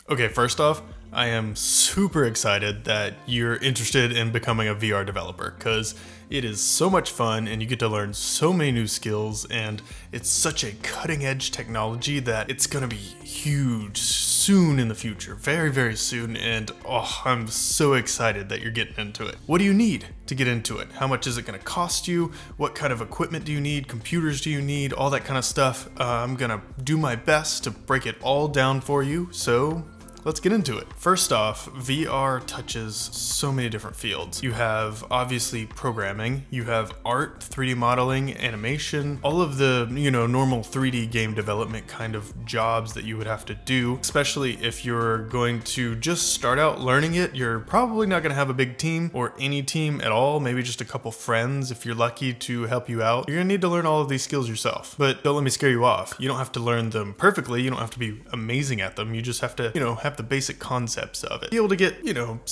Okay, first off, I am super excited that you're interested in becoming a VR developer because it is so much fun and you get to learn so many new skills, and it's such a cutting edge technology that it's gonna be huge soon in the future, very, very soon. And oh, I'm so excited that you're getting into it. What do you need to get into it? How much is it gonna cost you? What kind of equipment do you need? Computers do you need? All that kind of stuff. I'm gonna do my best to break it all down for you, so let's get into it. First off, VR touches so many different fields. You have obviously programming, you have art, 3D modeling, animation, all of the, normal 3D game development kind of jobs that you would have to do, especially if you're going to just start out learning it. You're probably not gonna have a big team or any team at all, maybe just a couple friends if you're lucky to help you out. You're gonna need to learn all of these skills yourself, but don't let me scare you off. You don't have to learn them perfectly, you don't have to be amazing at them, you just have to, have the basic concepts of it. Be able to get,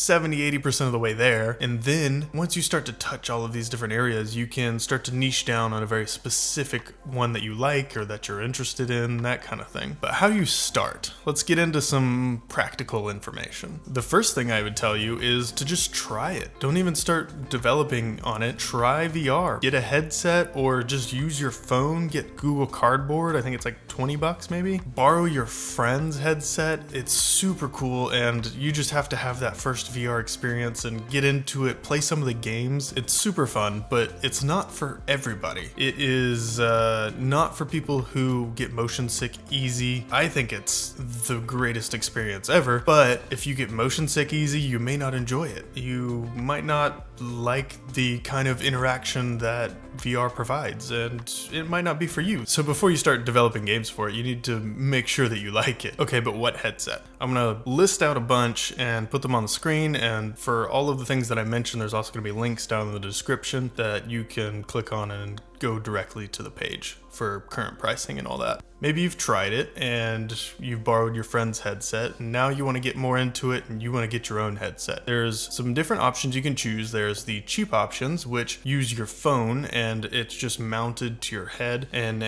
70–80% of the way there. And then once you start to touch all of these different areas, you can start to niche down on a very specific one that you like or that you're interested in, that kind of thing. But how do you start? Let's get into some practical information. The first thing I would tell you is to just try it. Don't even start developing on it. Try VR. Get a headset or just use your phone. Get Google Cardboard. I think it's like 20 bucks maybe. Borrow your friend's headset. It's super cool, and you just have to have that first VR experience and get into it, play some of the games. It's super fun, but it's not for everybody. It is not for people who get motion sick easy. I think it's the greatest experience ever, but if you get motion sick easy, you may not enjoy it. You might not like the kind of interaction that VR provides, and it might not be for you. So before you start developing games for it, you need to make sure that you like it. Okay, but what headset? I'm gonna list out a bunch and put them on the screen, and for all of the things that I mentioned, there's also gonna be links down in the description that you can click on and go directly to the page for current pricing and all that. Maybe you've tried it and you've borrowed your friend's headset, and now you want to get more into it and you want to get your own headset. There's some different options you can choose. There's the cheap options, which use your phone and it's just mounted to your head and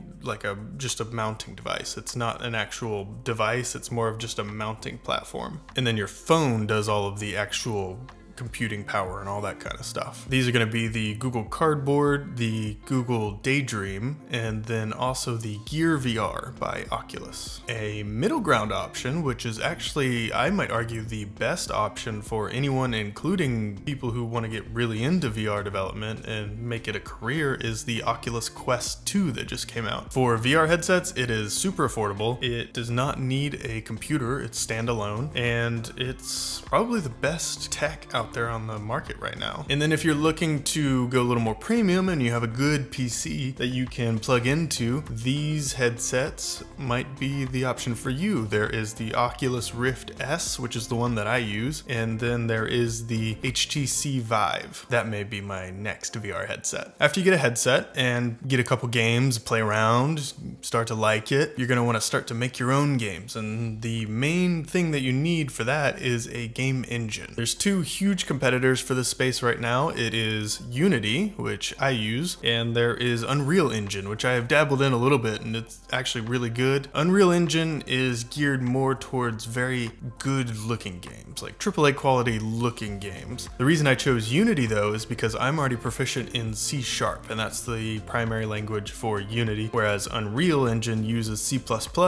just a mounting device. It's not an actual device, it's more of just a mounting platform. And then your phone does all of the actual computing power and all that kind of stuff. These are going to be the Google Cardboard, the Google Daydream, and then also the Gear VR by Oculus. A middle ground option, which is actually, I might argue, the best option for anyone, including people who want to get really into VR development and make it a career, is the Oculus Quest 2 that just came out. For VR headsets, it is super affordable. It does not need a computer, it's standalone, and it's probably the best tech out there on the market right now. And then if you're looking to go a little more premium and you have a good PC that you can plug into, these headsets might be the option for you. There is the Oculus Rift S, which is the one that I use, and then there is the HTC Vive. That may be my next VR headset. After you get a headset and get a couple games, play around, start to like it, you're gonna wanna start to make your own games. And the main thing that you need for that is a game engine. There's two huge competitors for this space right now. It is Unity, which I use, and there is Unreal Engine, which I have dabbled in a little bit, and it's actually really good. Unreal Engine is geared more towards very good looking games, like AAA quality looking games. The reason I chose Unity though is because I'm already proficient in C#, and that's the primary language for Unity, whereas Unreal Engine uses C++,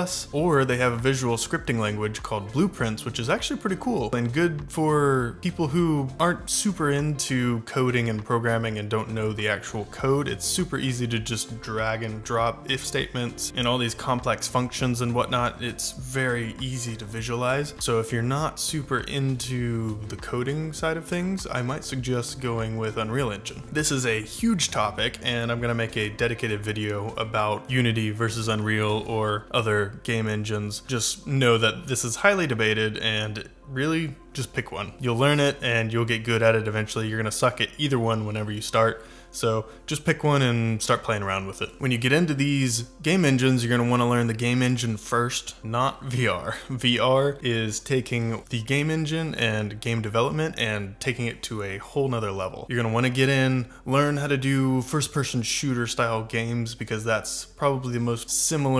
or they have a visual scripting language called Blueprints, which is actually pretty cool and good for people who aren't super into coding and programming and don't know the actual code. It's super easy to just drag and drop if statements and all these complex functions and whatnot. It's very easy to visualize. So if you're not super into the coding side of things, I might suggest going with Unreal Engine. This is a huge topic, and I'm gonna make a dedicated video about Unity versus Unreal or other game engines. Just know that this is highly debated, and really just pick one. You'll learn it and you'll get good at it eventually. You're gonna suck at either one whenever you start. So just pick one and start playing around with it. When you get into these game engines, you're gonna wanna learn the game engine first, not VR. VR is taking the game engine and game development and taking it to a whole nother level. You're gonna wanna get in, learn how to do first-person shooter style games, because that's probably the most similar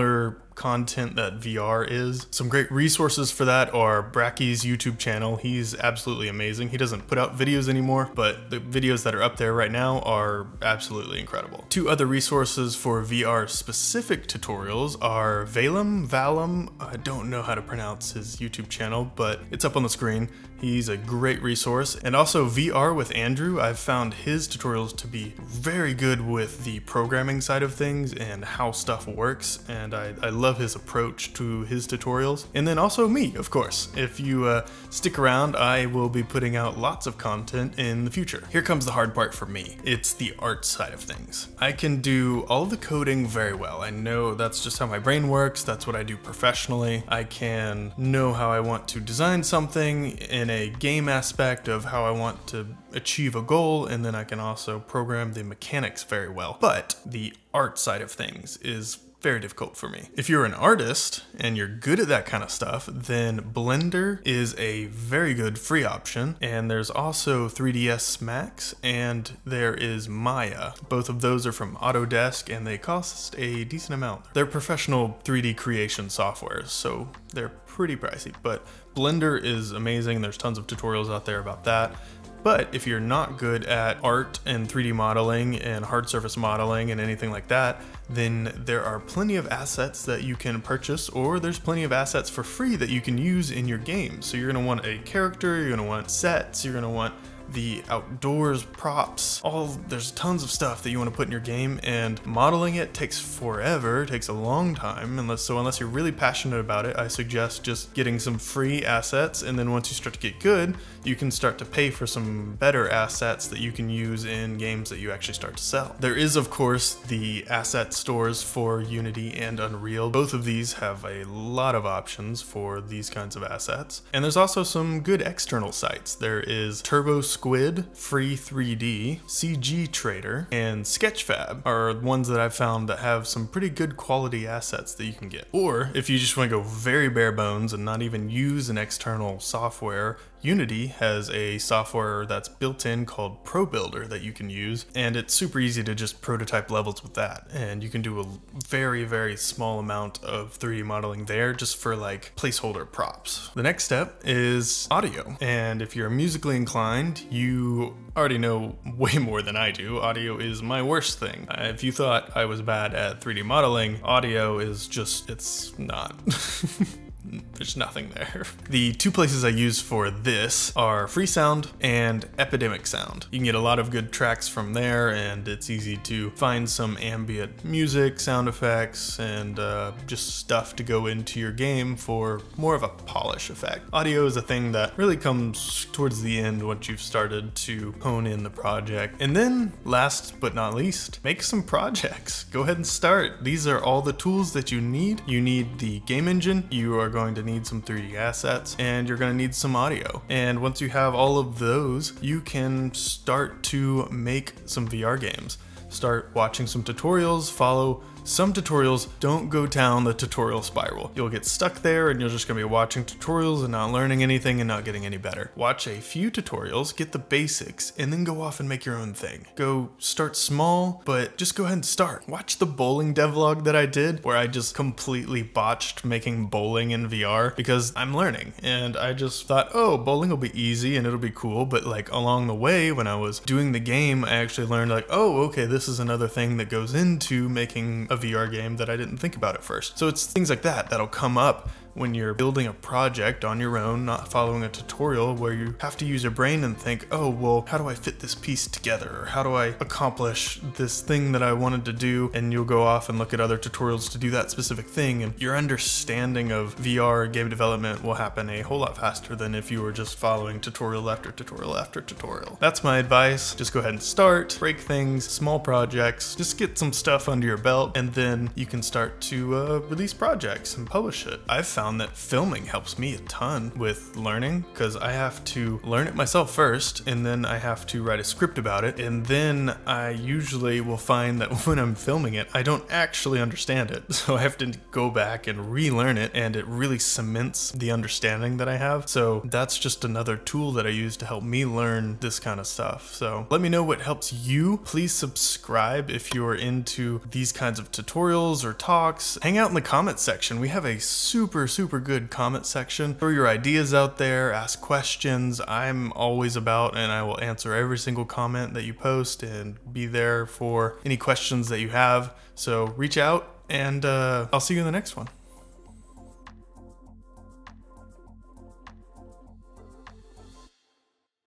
content that VR is. Some great resources for that are Bracky's YouTube channel. He's absolutely amazing. He doesn't put out videos anymore, but the videos that are up there right now are absolutely incredible. Two other resources for VR specific tutorials are Valum, I don't know how to pronounce his YouTube channel, but it's up on the screen. He's a great resource. And also VR with Andrew, I've found his tutorials to be very good with the programming side of things and how stuff works, and I love his approach to his tutorials. And then also me, of course. If you stick around, I will be putting out lots of content in the future. Here comes the hard part for me. It's the art side of things. I can do all of the coding very well. I know that's just how my brain works. That's what I do professionally. I can know how I want to design something in a game aspect of how I want to achieve a goal, and then I can also program the mechanics very well. But the art side of things is very difficult for me. If you're an artist and you're good at that kind of stuff, then Blender is a very good free option. And there's also 3ds Max and there is Maya. Both of those are from Autodesk and they cost a decent amount. They're professional 3D creation softwares, so they're pretty pricey, but Blender is amazing. There's tons of tutorials out there about that. But if you're not good at art and 3D modeling and hard surface modeling and anything like that, then there are plenty of assets that you can purchase, or there's plenty of assets for free that you can use in your game. So you're gonna want a character, you're gonna want sets, you're gonna want the outdoors props, there's tons of stuff that you want to put in your game, and modeling it takes forever, takes a long time, unless you're really passionate about it. I suggest just getting some free assets, and then once you start to get good, you can start to pay for some better assets that you can use in games that you actually start to sell. There is, of course, the asset stores for Unity and Unreal. Both of these have a lot of options for these kinds of assets. And there's also some good external sites. There is Turbo Squid, Free 3D, CG Trader, and Sketchfab are ones that I've found that have some pretty good quality assets that you can get. Or if you just want to go very bare bones and not even use an external software, Unity has a software that's built in called Pro Builder that you can use, and it's super easy to just prototype levels with that. And you can do a very, very small amount of 3D modeling there just for like placeholder props. The next step is audio. And if you're musically inclined, you already know way more than I do. Audio is my worst thing. If you thought I was bad at 3D modeling, audio is just, it's not. There's nothing there. The two places I use for this are Freesound and Epidemic Sound. You can get a lot of good tracks from there, and it's easy to find some ambient music, sound effects, and just stuff to go into your game for more of a polish effect. Audio is a thing that really comes towards the end once you've started to hone in the project. And then, last but not least, make some projects. Go ahead and start. These are all the tools that you need. You need the game engine. You are going to need some 3D assets, and you're going to need some audio. And once you have all of those, you can start to make some VR games. Start watching some tutorials, follow some tutorials. Don't go down the tutorial spiral. You'll get stuck there and you're just gonna be watching tutorials and not learning anything and not getting any better. Watch a few tutorials, get the basics, and then go off and make your own thing. Go start small, but just go ahead and start. Watch the bowling devlog that I did, where I just completely botched making bowling in VR because I'm learning. And I just thought, oh, bowling will be easy and it'll be cool. But like along the way, when I was doing the game, I actually learned like, oh, okay, this is another thing that goes into making a VR game that I didn't think about at first. So it's things like that that'll come up when you're building a project on your own, not following a tutorial, where you have to use your brain and think, oh, well, how do I fit this piece together? Or how do I accomplish this thing that I wanted to do? And you'll go off and look at other tutorials to do that specific thing, and your understanding of VR game development will happen a whole lot faster than if you were just following tutorial after tutorial after tutorial. That's my advice. Just go ahead and start, break things, small projects, just get some stuff under your belt, and then you can start to release projects and publish it. I've found found that filming helps me a ton with learning, because I have to learn it myself first, and then I have to write a script about it, and then I usually will find that when I'm filming it, I don't actually understand it. So I have to go back and relearn it, and it really cements the understanding that I have. So that's just another tool that I use to help me learn this kind of stuff. So let me know what helps you. Please subscribe if you're into these kinds of tutorials or talks. Hang out in the comment section. We have a super good comment section. Throw your ideas out there, ask questions. I'm always about, and I will answer every single comment that you post and be there for any questions that you have. So reach out, and I'll see you in the next one.